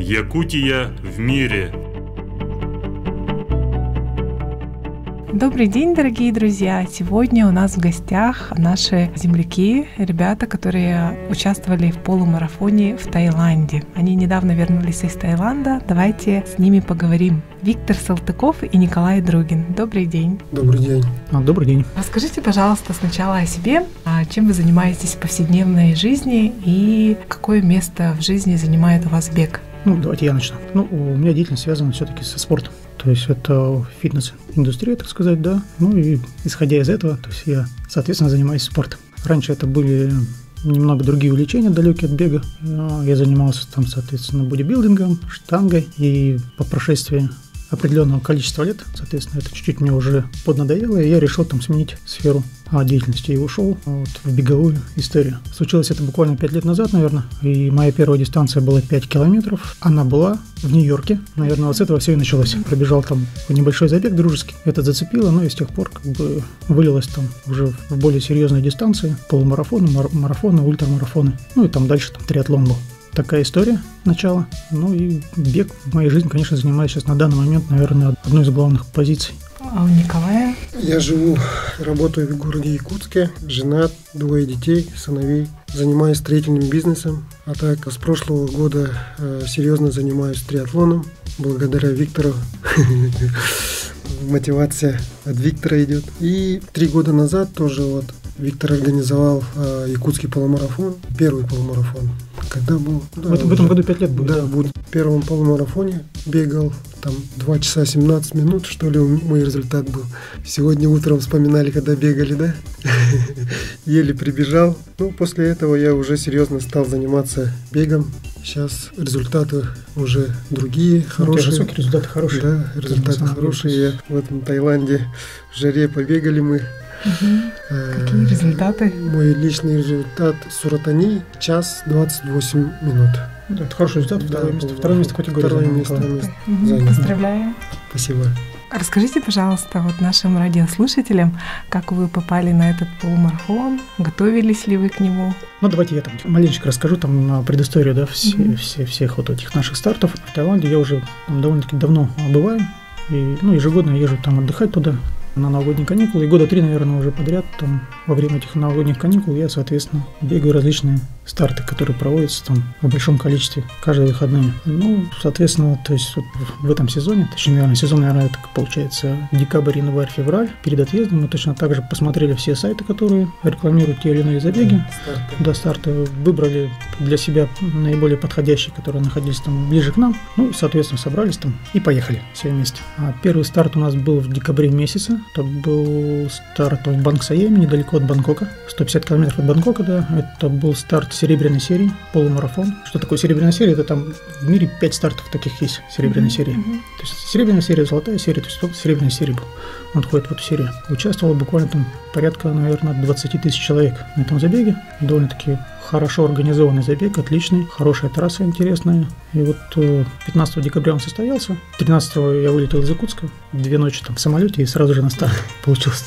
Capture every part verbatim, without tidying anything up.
Якутия в мире. Добрый день, дорогие друзья! Сегодня у нас в гостях наши земляки, ребята, которые участвовали в полумарафоне в Таиланде. Они недавно вернулись из Таиланда. Давайте с ними поговорим. Виктор Салтыков и Николай Другин. Добрый день. Добрый день. А, добрый день. Расскажите, пожалуйста, сначала о себе. Чем вы занимаетесь в повседневной жизни и какое место в жизни занимает у вас бег? Ну, давайте я начну. Ну, у меня деятельность связана все-таки со спортом. То есть это фитнес-индустрия, так сказать, да. Ну и исходя из этого, то есть я, соответственно, занимаюсь спортом. Раньше это были немного другие увлечения, далекие от бега. Я занимался там, соответственно, бодибилдингом, штангой. И по прошествии определенного количества лет, соответственно, это чуть-чуть мне уже поднадоело, и я решил там сменить сферу деятельности и ушел вот в беговую историю. Случилось это буквально пять лет назад, наверное, и моя первая дистанция была пять километров. Она была в Нью-Йорке. Наверное, вот с этого все и началось. Пробежал там небольшой забег дружеский. Это зацепило, но и с тех пор как бы вылилось там уже в более серьезные дистанции. Полумарафоны, мар- марафоны, ультрамарафоны. Ну и там дальше там триатлон был. Такая история, начало. Ну и бег в моей жизни, конечно, занимает сейчас на данный момент, наверное, одной из главных позиций. А у Николая? Я живу, работаю в городе Якутске, женат, двое детей, сыновей. Занимаюсь строительным бизнесом, а так с прошлого года э, серьезно занимаюсь триатлоном. Благодаря Виктору мотивация от Виктора идет. И три года назад тоже вот Виктор организовал э, якутский полумарафон, первый полумарафон. Когда был? Да, в, этом, в этом году пять лет будет. Да, будет. В первом полумарафоне бегал там два часа семнадцать минут, что ли, мой результат был. Сегодня утром вспоминали, когда бегали, да? Еле прибежал. Ну, после этого я уже серьезно стал заниматься бегом. Сейчас результаты уже другие, хорошие. Ну, высокие результаты хорошие. Да, результаты хорошие. Я в этом Таиланде в жаре побегали мы. Угу. Э, Какие результаты? Мой личный результат Суратани час двадцать восемь минут. Да, это хороший результат. Да, второе, место, второе место категории. Второе место, место угу. Поздравляю. Спасибо. Расскажите, пожалуйста, вот нашим радиослушателям, как вы попали на этот полумарафон, готовились ли вы к нему? Ну, давайте я там маленечко расскажу там предысторию, да, все, mm-hmm. все, всех вот этих наших стартов. В Таиланде я уже там довольно-таки давно бываю, и, ну, ежегодно я езжу там отдыхать туда на новогодние каникулы, и года три, наверное, уже подряд там во время этих новогодних каникул я, соответственно, бегаю различные старты, которые проводятся там в большом количестве каждые выходные. Ну, соответственно, то есть вот в этом сезоне, точнее, наверное, сезон, наверное, это получается декабрь, январь, февраль, перед отъездом мы точно так же посмотрели все сайты, которые рекламируют те или иные забеги, старты. до старта, выбрали для себя наиболее подходящие, которые находились там ближе к нам, ну, соответственно, собрались там и поехали все вместе. А первый старт у нас был в декабре месяце, это был старт в Бангсаяме, недалеко от Бангкока, сто пятьдесят километров от Бангкока, да, это был старт серебряной серии, полумарафон. Что такое серебряная серия? Это там в мире пять стартов таких есть, серебряной mm-hmm. серии. То есть серебряная серия, золотая серия, то есть серебряная серия был. Он входит в эту серию. Участвовало буквально там порядка, наверное, двадцать тысяч человек на этом забеге. Довольно-таки хорошо организованный забег, отличный, хорошая трасса интересная. И вот пятнадцатого декабря он состоялся. тринадцатого я вылетел из Якутска, две ночи там в самолете и сразу же на старт получился.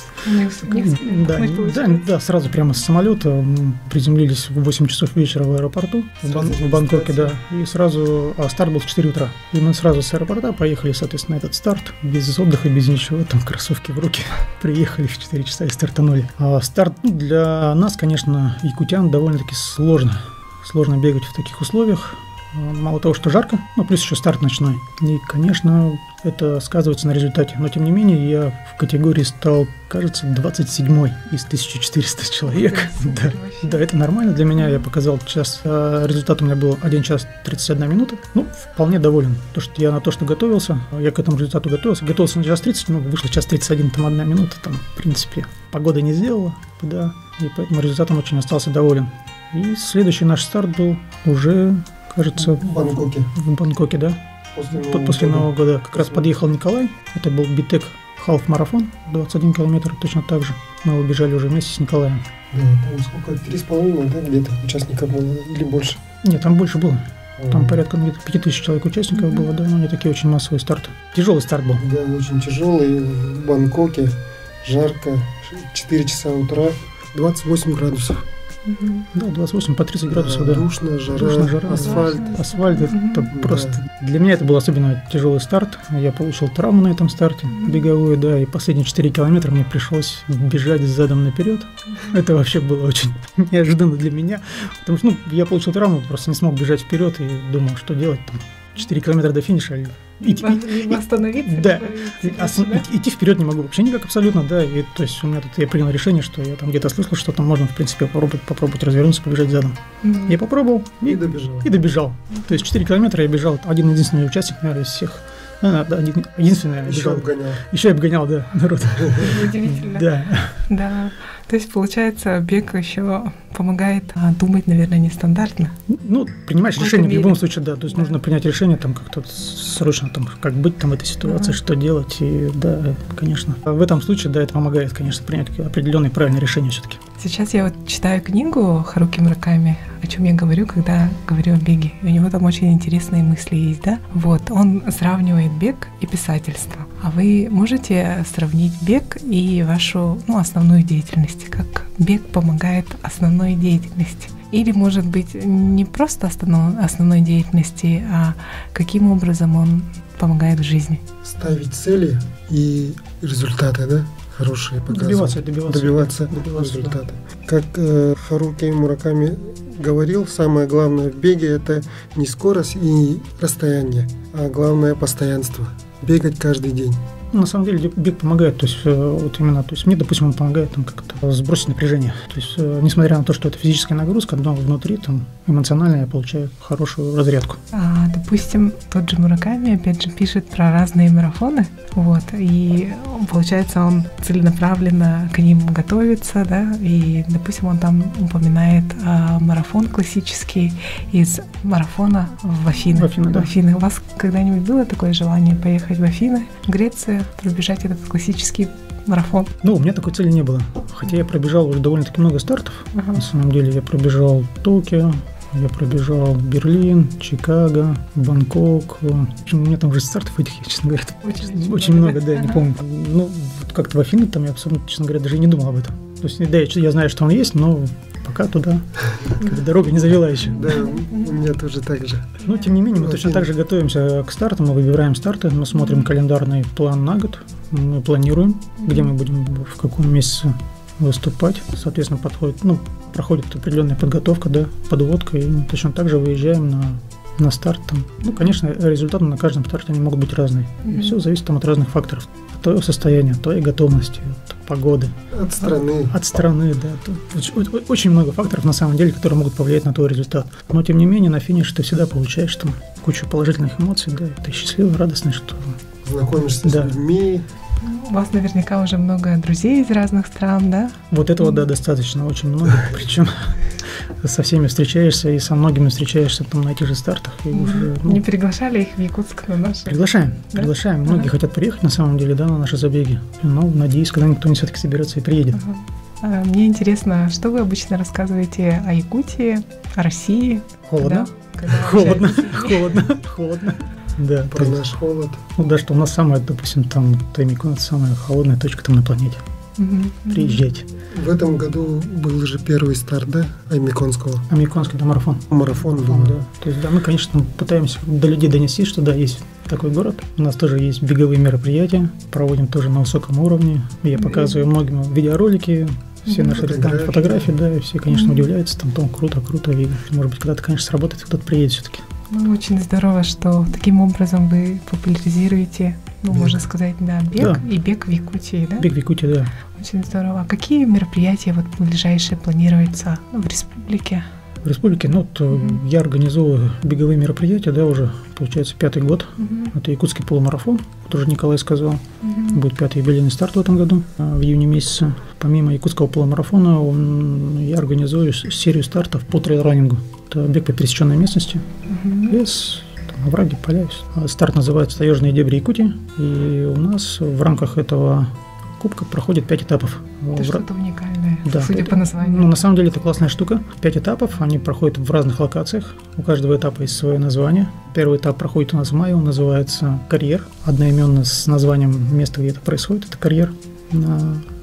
Да, да, да, сразу прямо с самолета приземлились в восемь часов вечера в аэропорту в, Бан- в Бангкоке, да, и сразу, а старт был в четыре утра. И мы сразу с аэропорта поехали, соответственно, на этот старт, без отдыха, без ничего, там кроссовки в руки, приехали в четыре часа и стартанули. А старт, ну, для нас, конечно, якутян, довольно-таки сложно, сложно бегать в таких условиях. Мало того, что жарко, ну, плюс еще старт ночной. И, конечно, это сказывается на результате. Но, тем не менее, я в категории стал, кажется, двадцать седьмой из тысяча четыреста человек. Да, да, это нормально для меня. Я показал час. Результат у меня был один час тридцать одна минута. Ну, вполне доволен. То, что я на то, что готовился, я к этому результату готовился. Готовился на час тридцать, но вышло час тридцать один, там одна минута. Там, в принципе, погода не сделала. Да, и поэтому результатом очень остался доволен. И следующий наш старт был уже... Кажется, в Бангкоке. В Бангкоке, да. После Нового, После Нового года. года. Как раз подъехал Николай. Это был Битек халф-марафон, двадцать один километр, точно так же. Мы убежали уже вместе с Николаем. Да, там сколько? Три с половиной, да, где-то участников было или больше? Нет, там больше было. Там порядка где-то пять тысяч человек участников mm-hmm. было, да, но не такие очень массовые старты. Тяжелый старт был. Да, очень тяжелый. В Бангкоке жарко, четыре часа утра, двадцать восемь градусов. Угу. Да, двадцать восемь по тридцать градусов, да. Душно, жара, Душно, жара, асфальт. Асфальт, это Да. просто... Для меня это был особенно тяжелый старт. Я получил травму на этом старте, беговую, да, и последние четыре километра мне пришлось бежать задом наперед. Это вообще было очень неожиданно для меня, потому что, ну, я получил травму, просто не смог бежать вперед и думал, что делать там. четыре километра до финиша. И, Либо остановиться, да, либо ос- идти вперед не могу вообще никак абсолютно, да. И то есть у меня тут я принял решение, что я там где-то слышал, что там можно, в принципе, попробовать, попробовать развернуться, побежать задом. Мгм. Я попробовал и, И добежал. и добежал. То есть четыре километра я бежал, один единственный участник, наверное, из всех. Ну, да, один, единственный я Еще бежал. обгонял. Еще я обгонял, да, народ. Удивительно. Да. Да. То есть, получается, бег еще помогает а, думать, наверное, нестандартно. Ну, принимаешь В какой-то решение в мере. любом случае, да. То есть Да. нужно принять решение там как-то срочно, там, как быть там в этой ситуации, Ага. что делать. И да, конечно. А в этом случае, да, это помогает, конечно, принять определенные правильные решения все-таки. Сейчас я вот читаю книгу Харуки Мураками, о чем я говорю, когда говорю о беге. И у него там очень интересные мысли есть, да? Вот, он сравнивает бег и писательство. А вы можете сравнить бег и вашу, ну, основную деятельность? Как бег помогает основной деятельности? Или, может быть, не просто основной, основной деятельности, а каким образом он помогает в жизни? Ставить цели и результаты, да? Хорошие показывать. Добиваться, добиваться. Добиваться, Добиваться, да. результата. Как э, Харуки Мураками говорил, самое главное в беге – это не скорость и расстояние, а главное – постоянство. Бегать каждый день. Ну, на самом деле бег помогает, то есть э, вот именно, то есть мне, допустим, он помогает там как-то сбросить напряжение. То есть, э, несмотря на то, что это физическая нагрузка, но внутри там эмоционально я получаю хорошую разрядку. А, допустим, тот же Мураками, опять же, пишет про разные марафоны, вот, и получается, он целенаправленно к ним готовится, да, и, допустим, он там упоминает а, марафон классический из марафона в Афины. В Афины, да. В Афины. У вас когда-нибудь было такое желание поехать в Афины, в Грецию, пробежать этот классический марафон? Ну, у меня такой цели не было. Хотя я пробежал уже довольно-таки много стартов. Ага. На самом деле я пробежал Токио, я пробежал Берлин, Чикаго, Бангкок. В общем, у меня там уже стартов этих, честно говоря, Очень, очень много, да, я не Ага. помню. Ну, вот как-то в Афины там я абсолютно, честно говоря, даже и не думал об этом. То есть, да, я, я знаю, что он есть, но пока туда как бы дорога не завела еще. Да, у меня тоже так же. Но, тем не менее, мы точно так же готовимся к старту, мы выбираем старты, мы смотрим календарный план на год, мы планируем, где мы будем, в каком месяце выступать. Соответственно, подходит, ну, проходит определенная подготовка, да, подводка, и мы точно так же выезжаем на, на старт. Там. Ну, конечно, результаты на каждом старте они могут быть разные. И все зависит там от разных факторов. От твоего состояния, от твоей готовности, от погоды. От страны. От страны, да. Тут очень много факторов, на самом деле, которые могут повлиять на твой результат. Но, тем не менее, на финише ты всегда получаешь там кучу положительных эмоций, да, ты счастливый, радостный, что... Знакомишься Да. с людьми. У вас наверняка уже много друзей из разных стран, да? Вот этого, да, достаточно, очень много. Причем со всеми встречаешься, и со многими встречаешься там на этих же стартах. И уже, ну, Не приглашали их в Якутск на наши? приглашаем, Да? приглашаем. Многие Ага. хотят приехать, на самом деле, да, на наши забеги. Но, надеюсь, когда-нибудь кто-нибудь все-таки соберется и приедет. Ага. А, Мне интересно, что вы обычно рассказываете о Якутии, о России? Холодно. Когда- когда Холодно, общаетесь? холодно, холодно. Да, Про то есть, наш холод. ну да, что у нас самая, допустим, там Таймикун, это самая холодная точка там на планете. Мгм. Приезжайте. В этом году был же первый старт, да, Аймиконского. Американский, да, марафон. Марафон был. Марафон, да. То есть, да, мы, конечно, пытаемся до людей донести, что да, есть такой город. У нас тоже есть беговые мероприятия, проводим тоже на высоком уровне. Я Мгм. показываю многим видеоролики, все Мгм. наши рекламные Фотографии. фотографии, да, и все, конечно, Мгм. удивляются, там, там круто, круто, и, может быть, когда-то, конечно, сработает, кто-то приедет все-таки. Ну, очень здорово, что таким образом вы популяризируете, ну, Бег. можно сказать, да, бег Да. и бег в Якутии, да? Бег в Якутии, да. Очень здорово. А какие мероприятия вот ближайшие планируются в республике? В республике, ну, вот, Мгм. я организовываю беговые мероприятия, да, уже, получается, пятый год. Мгм. Это якутский полумарафон, который Николай сказал. Мгм. Будет пятый юбилейный старт в этом году, а, в июне месяце. Помимо якутского полумарафона, он- я организую с- серию стартов по трейл-раннингу. Это бег по пересеченной местности, Мгм. лес, там, овраги, поля. А Старт называется «Таежные дебри Якутии». И у нас в рамках этого кубка проходит пять этапов. Это В- что-то уникальное, Да, судя пять- по названию. Ну, на самом деле, это классная штука. Пять этапов, они проходят в разных локациях. У каждого этапа есть свое название. Первый этап проходит у нас в мае, он называется «Карьер». Одноименно с названием места, где это происходит, это «Карьер». На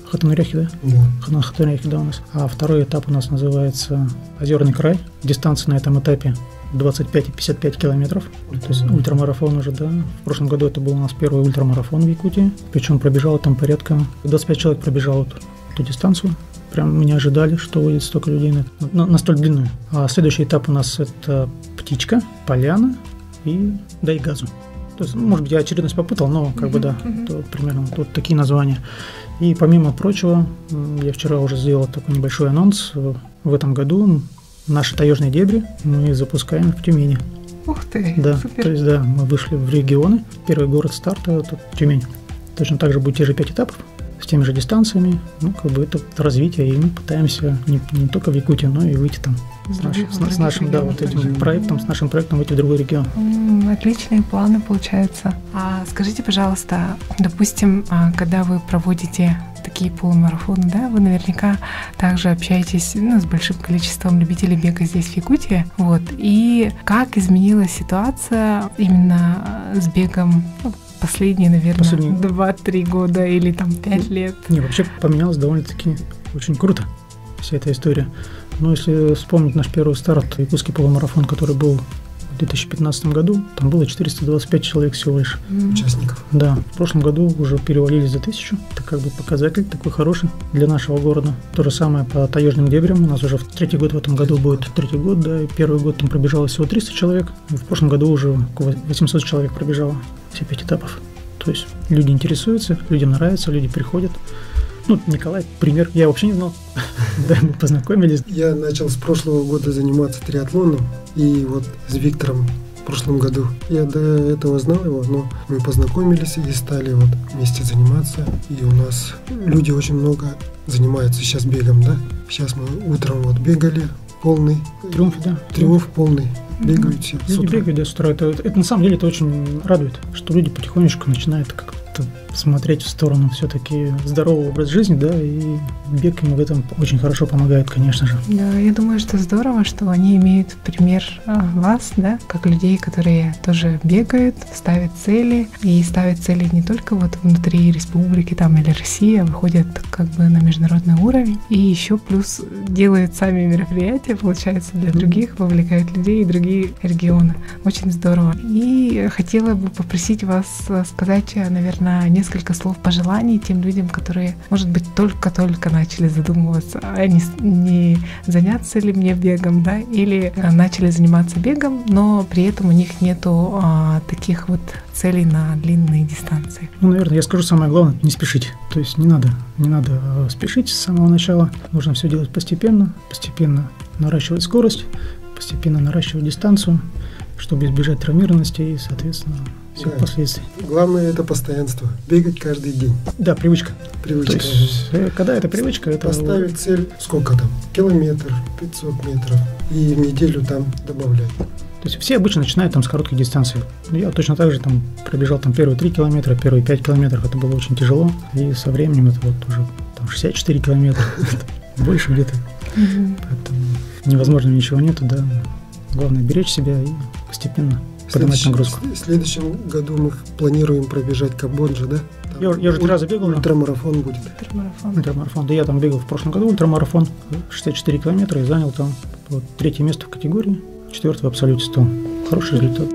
Хатунрехи, да? Да. Хатунрехи, да, у нас. А второй этап у нас называется Озерный край. Дистанция на этом этапе двадцать пять и пятьдесят пять километров. То есть ультрамарафон уже, да. В прошлом году это был у нас первый ультрамарафон в Якутии. Причем пробежало там порядка... двадцать пять человек пробежало эту, эту дистанцию. Прям мы не ожидали, что выйдет столько людей на, на, на столь длинную. А следующий этап у нас это Птичка, Поляна и Дайгазу. То есть, может быть, я очередность попутал, но как uh-huh, бы да, uh-huh. то, примерно вот такие названия. И помимо прочего, я вчера уже сделал такой небольшой анонс. В этом году наши таежные дебри мы запускаем в Тюмени. Ух ты, да, супер. То есть, да, мы вышли в регионы. Первый город старта – это Тюмень. Точно так же будет те же пять этапов, с теми же дистанциями. Ну, как бы это развитие, и мы пытаемся не, не только в Якутии, но и выйти там с, наш, с, с нашим, да, вот этим проектом, с нашим проектом выйти в другой регион. Mm, отличные планы получаются. А скажите, пожалуйста, допустим, когда вы проводите такие полумарафоны, да, вы наверняка также общаетесь, ну, с большим количеством любителей бега здесь, в Якутии. Вот. И как изменилась ситуация именно с бегом, ну, последние, наверное, Последние... два-три года или там пять лет? Не, вообще поменялось довольно-таки очень круто вся эта история. Но если вспомнить наш первый старт, якутский полумарафон, который был в две тысячи пятнадцатом году, там было четыреста двадцать пять человек всего лишь. Mm. Участников. Да, в прошлом году уже перевалили за тысячу. Это как бы показатель такой хороший для нашего города. То же самое по таежным дебрям. У нас уже в третий год в этом году будет третий год, да, и первый год там пробежало всего триста человек. И в прошлом году уже восемьсот человек пробежало все пять этапов. То есть люди интересуются, людям нравится, люди приходят. Ну, Николай, пример, я вообще не знал, да, мы познакомились. Я начал с прошлого года заниматься триатлоном, и вот с Виктором в прошлом году. Я до этого знал его, но мы познакомились и стали вот вместе заниматься, и у нас люди очень много занимаются сейчас бегом, да. Сейчас мы утром вот бегали, полный. Триумф, да. Триумф полный. Бегают все. Люди бегают, да, с утра. Это, это на самом деле это очень радует, что люди потихонечку начинают как-то смотреть в сторону все-таки здорового образа жизни, да, и бег им в этом очень хорошо помогает, конечно же. Да, я думаю, что здорово, что они имеют пример вас, да, как людей, которые тоже бегают, ставят цели, и ставят цели не только вот внутри республики там или России, а выходят как бы на международный уровень, и еще плюс делают сами мероприятия, получается, для других, вовлекают людей и другие регионы. Очень здорово. И хотела бы попросить вас сказать, наверное, несколько слов пожеланий тем людям, которые, может быть, только-только начали задумываться, а не, не заняться ли мне бегом, да, или начали заниматься бегом, но при этом у них нету а, таких вот целей на длинные дистанции. Ну, наверное, я скажу самое главное, не спешить. То есть не надо, не надо спешить с самого начала. Нужно все делать постепенно, постепенно наращивать скорость, постепенно наращивать дистанцию, чтобы избежать травмированности и, соответственно, всех да. последствий. Главное – это постоянство. Бегать каждый день. Да, привычка. Привычка. То есть, когда это привычка, это... Поставить цель, сколько там? Километр, пятьсот метров. И в неделю там добавлять. То есть все обычно начинают там с короткой дистанции. Я точно так же там пробежал там первые три километра, первые пять километров. Это было очень тяжело. И со временем это вот уже там шестьдесят четыре километра. Больше где-то. Поэтому невозможно ничего нету, да. Главное беречь себя и постепенно поднимать нагрузку. В следующем году мы планируем пробежать Камбоджу, да? Я, я уже три раза бегал. Ультрамарафон будет. Ультрамарафон. Ультрамарафон. Да, я там бегал в прошлом году ультрамарафон. шестьдесят четыре километра и занял там вот, третье место в категории, четвертое в абсолюте сто. Хороший результат.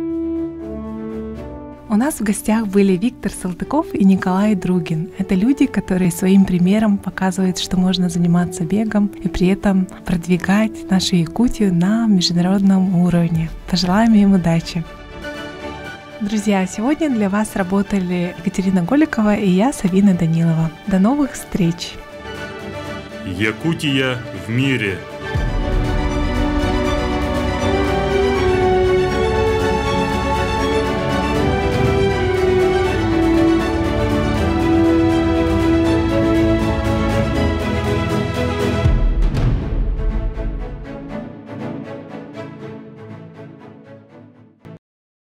У нас в гостях были Виктор Салтыков и Николай Другин. Это люди, которые своим примером показывают, что можно заниматься бегом и при этом продвигать нашу Якутию на международном уровне. Пожелаем им удачи! Друзья, сегодня для вас работали Екатерина Голикова и я, Савина Данилова. До новых встреч! Якутия в мире.